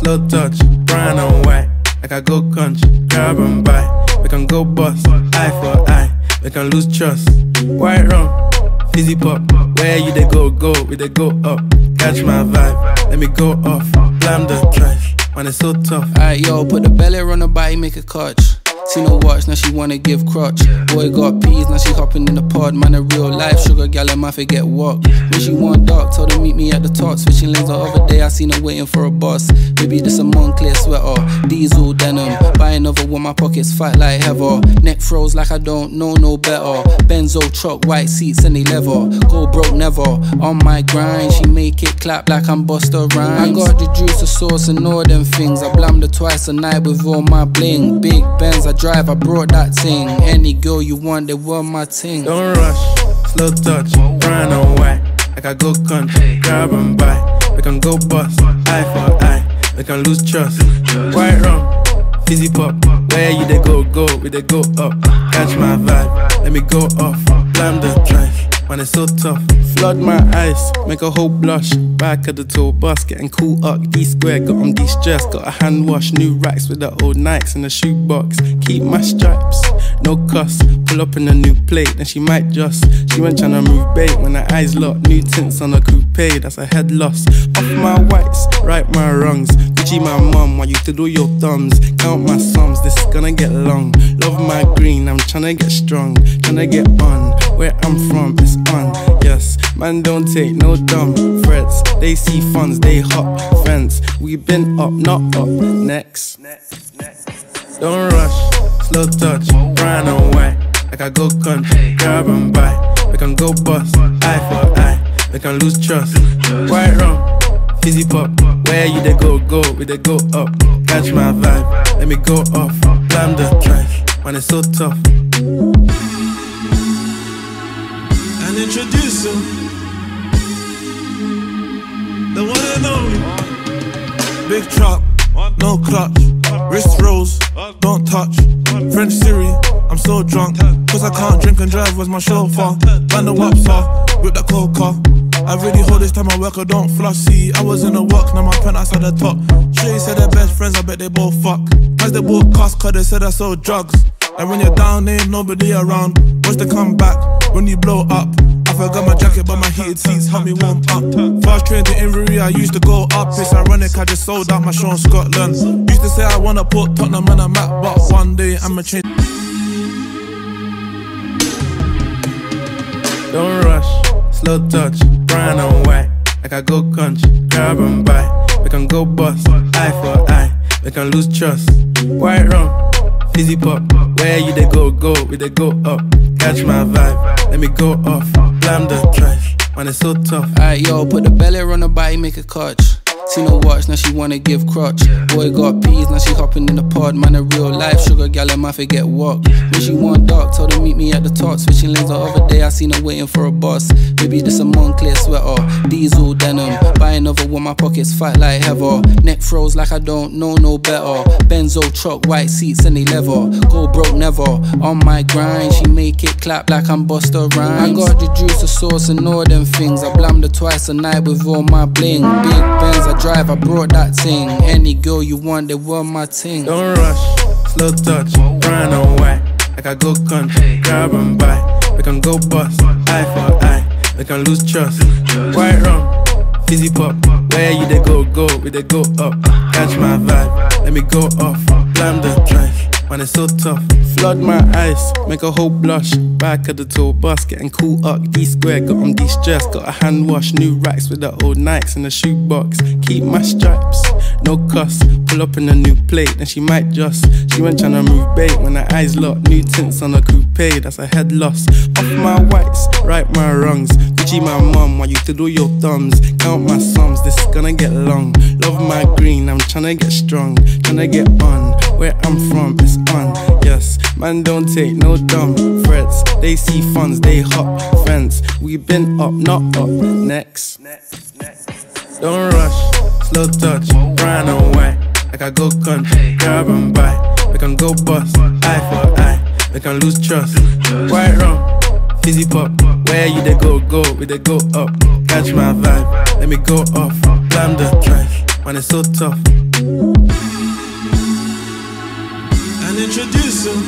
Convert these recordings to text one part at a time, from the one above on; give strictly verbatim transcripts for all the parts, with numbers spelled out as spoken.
slow touch, brown and white. Like I go country, grab and buy. We can go bust, eye for eye. We can lose trust. White rum, fizzy pop. Where you they go, go, we they go up. Catch my vibe, let me go off. Blam the trash, man it's so tough. Alright yo, put the belly on the body, make a catch. See no watch, now she wanna give crutch. Boy got peas, now she hopping in the pod. Man a real life sugar gal, and my forget walk. When she want dark, told her meet me at the top. Switching lanes the other day, I seen her waiting for a bus. Baby this a Moncler sweater, diesel denim. Buy another one, my pockets fat like heather. Neck froze like I don't know no better. Benzo truck, white seats and they leather. Go broke never, on my grind. She make it clap like I'm Busta Rhymes. I got the juice, the sauce and all them things. I blammed her twice a night with all my bling. Big Benz, I drive, I brought that thing. Any girl you want, they want my ting. Don't rush, slow touch, brown and white. Like I go country, grab and buy. We can go bust, eye for eye. We can lose trust. White rum, fizzy pop. Where you they go, go, we they go up. Catch my vibe, let me go off. Blam the trash, man it's so tough. Flood my eyes, make a whole blush. Back of the tour bus, getting cool up. D-square, got on de-stress. Got a hand wash, new racks with the old Nikes in the shoebox. Keep my stripes, no cuss. Pull up in a new plate, then she might just. She went tryna move bait when her eyes locked. New tints on a coupe, that's a head loss. Off my whites, right my wrongs. Gucci my mum, while you do your thumbs. Count my sums, this is gonna get long. Love my green, I'm tryna get strong. Tryna get on, where I'm from, it's on. Yes, man don't take no dumb threats. They see funds, they hop fence. We been up, not up, next. Don't rush, slow touch, brown and white. Like I go country, grab and buy. We can go bust, eye for eye. We can lose trust. White rum, fizzy pop. Where you they go, go, we they go up. Catch my vibe, let me go off. Blam the trash, man it's so tough. And introduce him, the one and only. Big truck, no clutch. Wrist rolls, don't touch. French Siri, I'm so drunk. Cause I can't drink and drive, where's my chauffeur? Band the wops off, with the coca. I really hold this time I work, I don't floss. See, I was in the work, now my penthouse at the top. Shay said they're best friends, I bet they both fuck. As they both cost, cause they said I sold drugs. And when you're down, there ain't nobody around. Watch the comeback, when you blow up. I forgot my jacket, but my heated seats help me warm up. Fast train to Inverie, I used to go up. It's ironic, I just sold out my show in Scotland. Used to say I wanna put Tottenham on a map, but one day I'ma change. Don't rush, slow touch, brown and white. Like I go country, grab and buy. We can go bust, eye for eye. We can lose trust. White rum, fizzy pop. Where you they go, go, we they go up. Catch my vibe, let me go off. Blam the trash, man it's so tough. Alright yo, put the belly on the body, make a catch. See no watch, now she wanna give crutch. Boy got peas, now she hopping in the pod. Man a real life sugar gal, and my forget walk. When she want dark, told her meet me at the top. Switching lanes the other day, I seen her waiting for a bus. Baby this a Moncler sweater, diesel denim. Buy another one, my pockets fat like heather. Neck froze like I don't know no better. Benzo truck, white seats and they leather. Go broke never, on my grind. She make it clap like I'm Busta Rhymes. I got the juice, the sauce and all them things. I blammed her twice a night with all my bling. Big Benz, I drive, I brought that thing. Any girl you want, they want my ting. Don't rush, slow touch, brown and white. Like I go country, grab and buy. We can go bust, eye for eye. We can lose trust. White rum, fizzy pop. Where you they go, go, we they go up. Catch my vibe, let me go off. Blam the trash, man it's so tough. Flood my eyes, make a whole blush. Back of the tour bus, getting cool up. D-square, got on de-stress. Got a hand wash, new racks with the old Nikes in the shoebox. Keep my stripes, no cuss. Pull up in a new plate, then she might just. She went tryna move bait when her eyes locked. New tints on a coupe, that's a head loss. Off my whites, right my wrongs. Gucci my mum, while you do your thumbs. Count my sums, this is gonna get long. Love my green, I'm tryna get strong. Tryna get on, where I'm from, it's on. Yes, man don't take no dumb threats. They see funds, they hop fence. We been up, not up, next. Don't rush, slow touch, brown and white. Like I go country, grab and buy. We can go bust, eye for eye. We can lose trust. White rum, fizzy pop. Where you they go, go, we they go up. Catch my vibe, let me go off. Blam the trash, man it's so tough. And introducing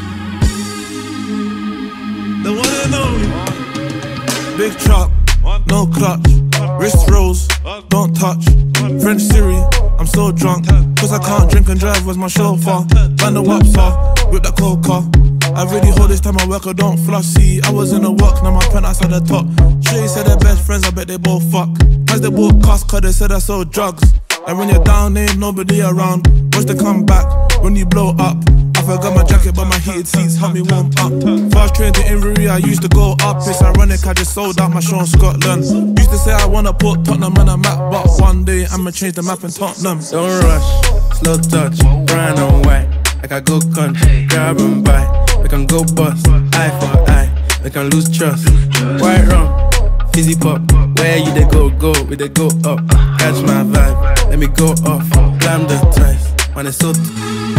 the one and only Big Chop, no clutch, wrist rolls, don't touch. French Siri, I'm so drunk, cause I can't drink and drive, where's my chauffeur? Band the waps off, with the coca. I really hold this time I work, I don't floss. See, I was in the work, now my penthouse at the top. Shay said they're best friends, I bet they both fuck. As they both cost, cause they said I sold drugs. And when you're down, there ain't nobody around. Watch the comeback, when you blow up. I forgot my jacket, but my heated seats help me warm up. Fast train to Inverie, I used to go up. It's ironic, I just sold out my show in Scotland. Used to say I wanna put Tottenham on a map, but one day I'ma change the map in Tottenham. Don't rush, slow touch, brown and white. Like I go country, grab and buy. We can go bust, eye for eye. We can lose trust. White rum, fizzy pop. Where you they go, go, we they go up. Catch my vibe, let me go off. Blam the twice, when it's so t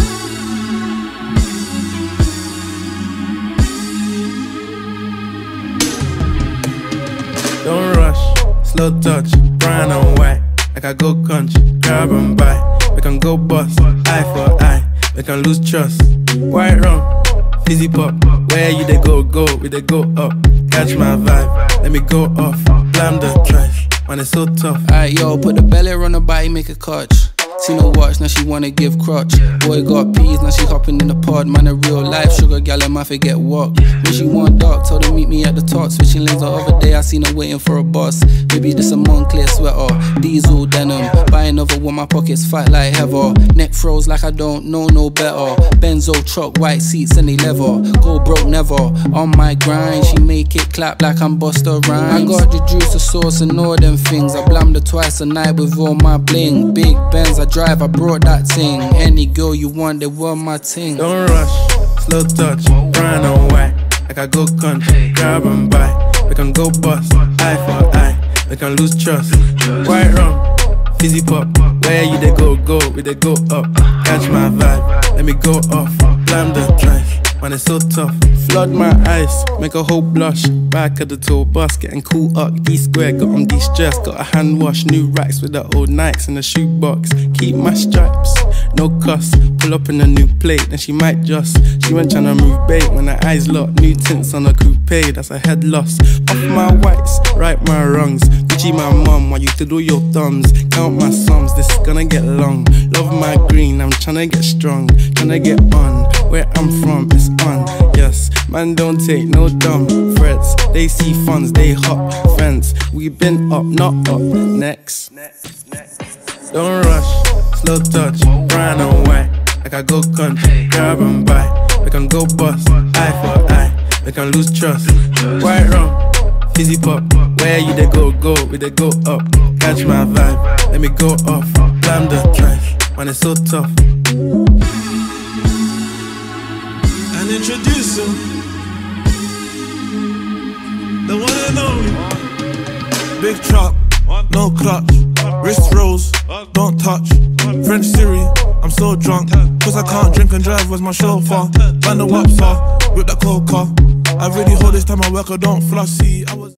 Don't rush, slow touch, brown and white. Like I go country, grab and buy. We can go bust, eye for eye. We can lose trust. White rum, fizzy pop. Where you they go, go, we they go up. Catch my vibe, let me go off. Blam the trash, when it's so tough. Alright, yo, put the belly on her body, make a catch. Seen her watch, now she wanna give crutch. Boy got peas, now she hopping in the pod. Man, a real life sugar gal, and my forget walk. When she want dark, told her meet me at the top. Switching lanes the other day, I seen her waiting for a bus. Maybe this a Moncler sweater, diesel denim. Buy another one, my pockets fat like heather. Neck froze like I don't know no better. Benzo truck, white seats, any leather. Go broke never, on my grind. She make it clap like I'm Busta Rhymes. I got the juice, the sauce, and all them things. I blammed her twice a night with all my bling. Big Benz, I drive, I brought that thing. Any girl you want, they were my ting. Don't rush, slow touch, brown and white. Like I go country, grab and buy. We can go bust, eye for eye. We can lose trust. White rum, fizzy pop. Where you they go, go, we they go up. Catch my vibe, let me go off. Blam the trash, when it's so tough. Flood my eyes, make a whole blush. Back of the tour bus, getting cool up. D-square, got on de-stress. Got a hand wash, new racks with the old Nikes in the shoebox. Keep my stripes, no cuss. Pull up in a new plate, then she might just. She went tryna move bait when her eyes locked. New tints on a coupe, that's a head loss. Off my whites, right my wrongs. Gucci my mum, while you to do your thumbs. Count my sums, this is gonna get long. Love my green, I'm tryna get strong. Tryna get on, where I'm from, it's on. Yes, man don't take no dumb threats. They see funds, they hot friends. We been up, not up, next. Don't rush, slow touch, brown and white. Like I go country, grab and buy. We can go bust, eye for eye. We can lose trust. White rum, fizzy pop. Where you they go, go, we they go up. Catch my vibe, let me go off. Blam the trash, when it's so tough. And introducing the one and only Big Chop, no clutch, wrist rolls, don't touch. French Siri, I'm so drunk, cause I can't drink and drive, where's my chauffeur? Band the waps off, with the coca. I really hold this time I work, I don't floss. See, I was